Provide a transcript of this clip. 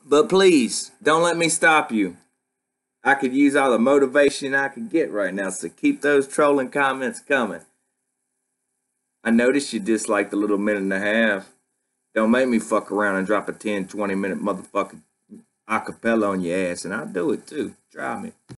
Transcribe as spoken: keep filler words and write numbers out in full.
But please, don't let me stop you. I could use all the motivation I could get right now, so keep those trolling comments coming. I noticed you dislike the little minute and a half. Don't make me fuck around and drop a ten, twenty minute motherfucking acapella on your ass, and I'll do it too. Try me.